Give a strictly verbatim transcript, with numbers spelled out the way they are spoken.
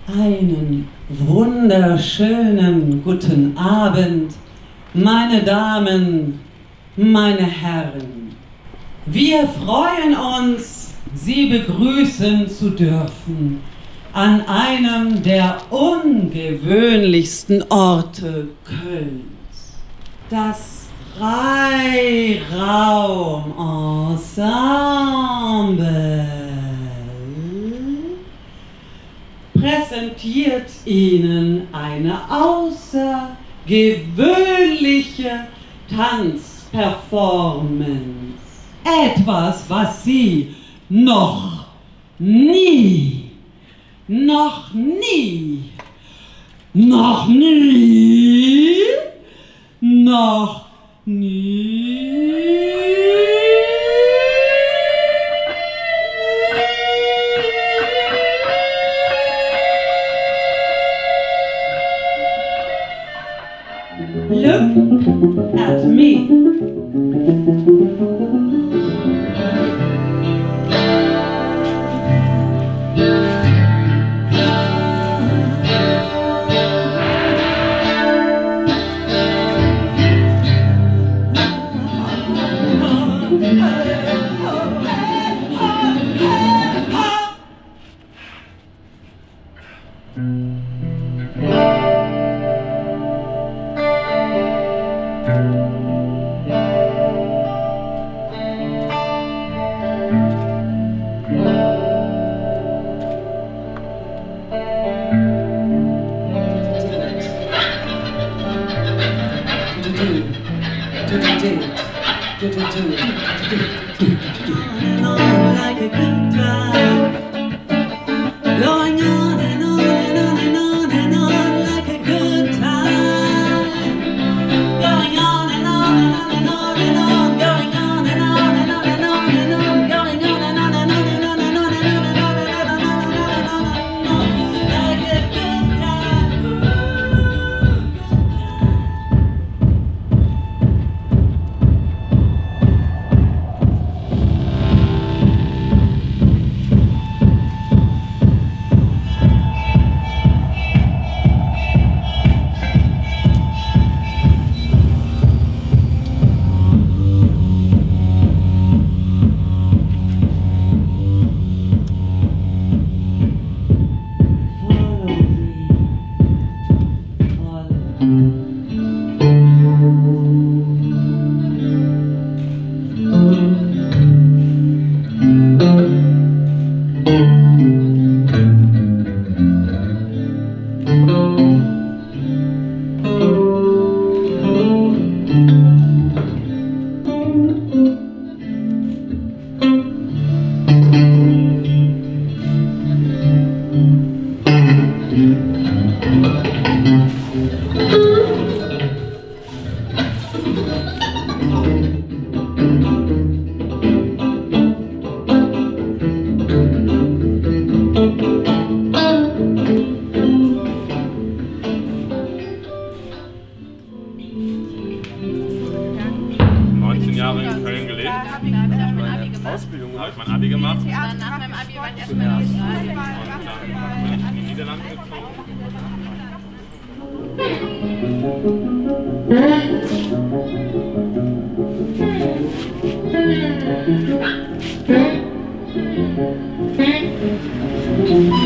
Einen wunderschönen guten Abend, meine Damen, meine Herren. Wir freuen uns, Sie begrüßen zu dürfen an einem der ungewöhnlichsten Orte Kölns. Das Freiraumensemble präsentiert Ihnen eine außergewöhnliche Tanzperformance. Etwas, was Sie noch nie, noch nie, noch nie, noch nie Look at me. neunzehn Jahre in Köln gelebt. Ausbildung gemacht. Habe ich mein Abi gemacht. Dann nach meinem Abi war ich erstmal in Australien. Und dann bin ich in die Niederlande gezogen. Mhm.